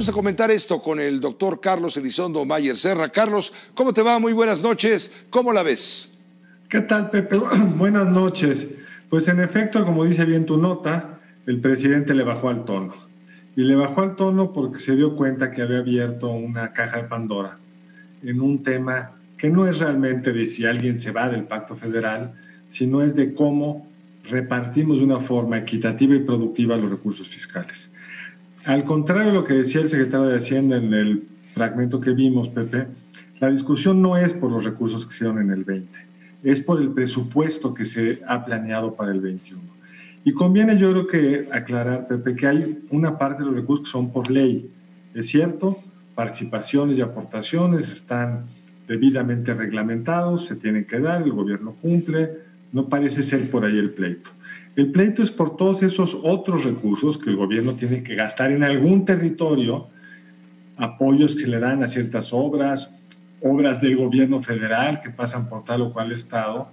Vamos a comentar esto con el doctor Carlos Elizondo Mayer Serra. Carlos, ¿cómo te va? Muy buenas noches. ¿Cómo la ves? ¿Qué tal, Pepe? Buenas noches. Pues en efecto, como dice bien tu nota, el presidente le bajó al tono. Y le bajó al tono porque se dio cuenta que había abierto una caja de Pandora en un tema que no es realmente de si alguien se va del Pacto Federal, sino es de cómo repartimos de una forma equitativa y productiva los recursos fiscales. Al contrario de lo que decía el secretario de Hacienda en el fragmento que vimos, Pepe, la discusión no es por los recursos que se dieron en el 20, es por el presupuesto que se ha planeado para el 21. Y conviene, yo creo que aclarar, Pepe, que hay una parte de los recursos que son por ley. Es cierto, participaciones y aportaciones están debidamente reglamentados, se tienen que dar, el gobierno cumple, no parece ser por ahí el pleito. El pleito es por todos esos otros recursos que el gobierno tiene que gastar en algún territorio, apoyos que se le dan a ciertas obras, obras del gobierno federal que pasan por tal o cual estado,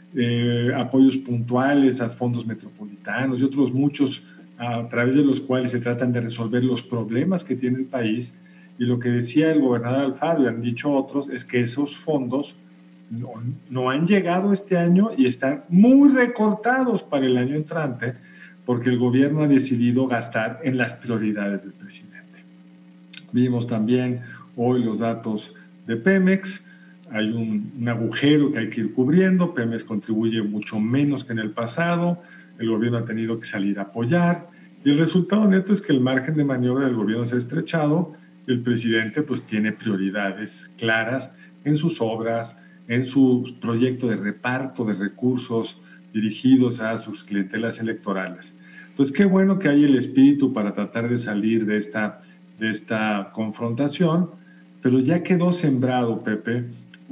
apoyos puntuales a fondos metropolitanos y otros muchos a través de los cuales se tratan de resolver los problemas que tiene el país. Y lo que decía el gobernador Alfaro y han dicho otros es que esos fondos no han llegado este año y están muy recortados para el año entrante porque el gobierno ha decidido gastar en las prioridades del presidente. Vimos también hoy los datos de Pemex, hay un agujero que hay que ir cubriendo, Pemex contribuye mucho menos que en el pasado, el gobierno ha tenido que salir a apoyar y el resultado neto es que el margen de maniobra del gobierno se ha estrechado y el presidente pues tiene prioridades claras en sus obras, en su proyecto de reparto de recursos dirigidos a sus clientelas electorales. Entonces, qué bueno que hay el espíritu para tratar de salir de esta confrontación, pero ya quedó sembrado, Pepe,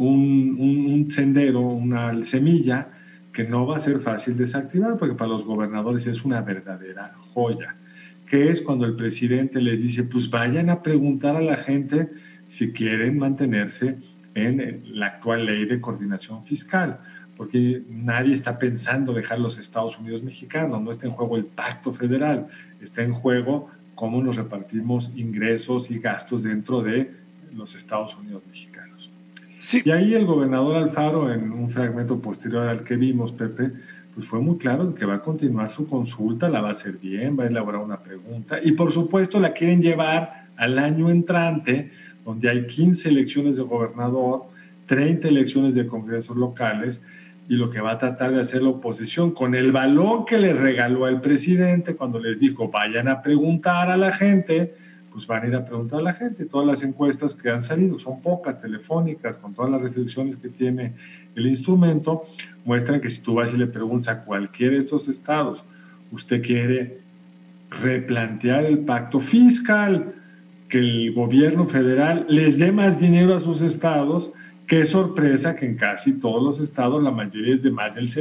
un sendero, una semilla que no va a ser fácil desactivar, porque para los gobernadores es una verdadera joya, que es cuando el presidente les dice, pues vayan a preguntar a la gente si quieren mantenerse en la actual ley de coordinación fiscal, porque nadie está pensando dejar los Estados Unidos mexicanos, no está en juego el pacto federal, está en juego cómo nos repartimos ingresos y gastos dentro de los Estados Unidos mexicanos. Sí. Y ahí el gobernador Alfaro, en un fragmento posterior al que vimos, Pepe, pues fue muy claro de que va a continuar su consulta, la va a hacer bien, va a elaborar una pregunta y por supuesto la quieren llevar al año entrante, donde hay 15 elecciones de gobernador, 30 elecciones de congresos locales, y lo que va a tratar de hacer la oposición con el balón que le regaló al presidente cuando les dijo vayan a preguntar a la gente, pues van a ir a preguntar a la gente. Todas las encuestas que han salido, son pocas, telefónicas, con todas las restricciones que tiene el instrumento, muestran que si tú vas y le preguntas a cualquiera de estos estados, usted quiere replantear el pacto fiscal, que el gobierno federal les dé más dinero a sus estados, qué sorpresa que en casi todos los estados la mayoría es de más del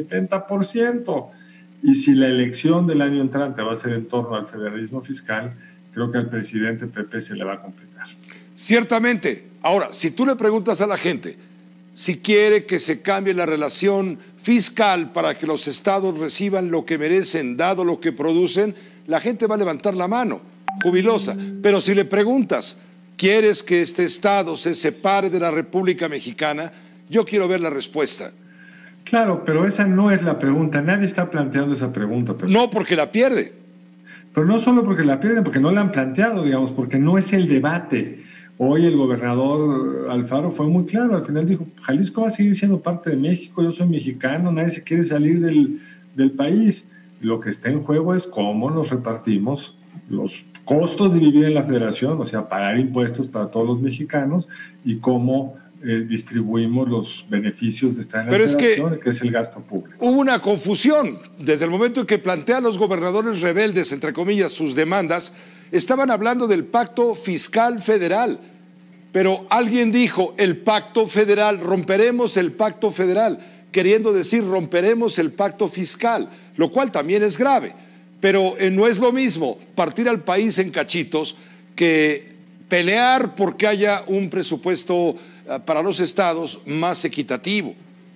70%. Y si la elección del año entrante va a ser en torno al federalismo fiscal, creo que al presidente Pepe se le va a complicar. Ciertamente. Ahora, si tú le preguntas a la gente si quiere que se cambie la relación fiscal para que los estados reciban lo que merecen, dado lo que producen, la gente va a levantar la mano, jubilosa. Pero si le preguntas, ¿quieres que este estado se separe de la República Mexicana? Yo quiero ver la respuesta. Claro, pero esa no es la pregunta. Nadie está planteando esa pregunta. Pepe. No, porque la pierde. Pero no solo porque la pierden, porque no la han planteado, digamos, porque no es el debate. Hoy el gobernador Alfaro fue muy claro, al final dijo, Jalisco va a seguir siendo parte de México, yo soy mexicano, nadie se quiere salir del país. Lo que está en juego es cómo nos repartimos los costos de vivir en la federación, o sea, pagar impuestos para todos los mexicanos y cómo distribuimos los beneficios de estar en la federación, que es el gasto público. Hubo una confusión. Desde el momento en que plantean los gobernadores rebeldes, entre comillas, sus demandas, estaban hablando del pacto fiscal federal. Pero alguien dijo, el pacto federal, romperemos el pacto federal, queriendo decir romperemos el pacto fiscal, lo cual también es grave. Pero no es lo mismo partir al país en cachitos que pelear porque haya un presupuesto para los estados más equitativo.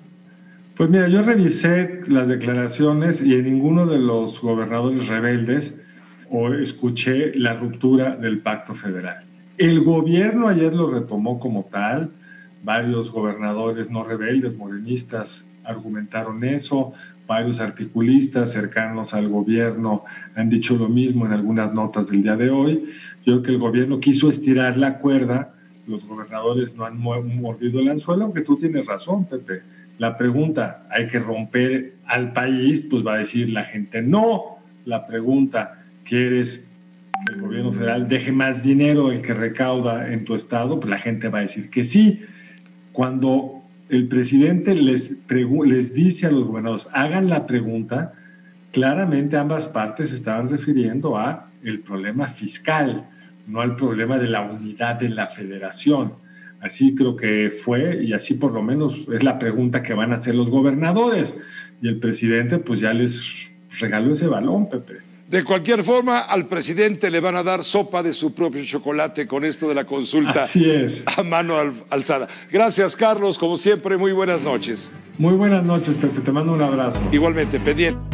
Pues mira, yo revisé las declaraciones y en ninguno de los gobernadores rebeldes escuché la ruptura del pacto federal. El gobierno ayer lo retomó como tal. Varios gobernadores no rebeldes, morenistas, argumentaron eso. Varios articulistas cercanos al gobierno han dicho lo mismo en algunas notas del día de hoy. Yo creo que el gobierno quiso estirar la cuerda. Los gobernadores no han mordido el anzuelo, aunque tú tienes razón, Pepe. La pregunta, ¿hay que romper al país? Pues va a decir la gente no. La pregunta, ¿quieres que el gobierno federal deje más dinero del que recauda en tu estado? Pues la gente va a decir que sí. Cuando el presidente les dice a los gobernadores, hagan la pregunta, claramente ambas partes se estaban refiriendo a el problema fiscal, no al problema de la unidad de la federación. Así creo que fue, y así por lo menos es la pregunta que van a hacer los gobernadores. Y el presidente pues ya les regaló ese balón, Pepe. De cualquier forma, al presidente le van a dar sopa de su propio chocolate con esto de la consulta. Así es. A mano alzada. Gracias, Carlos. Como siempre, muy buenas noches. Muy buenas noches, Pepe. Te mando un abrazo. Igualmente, pendiente.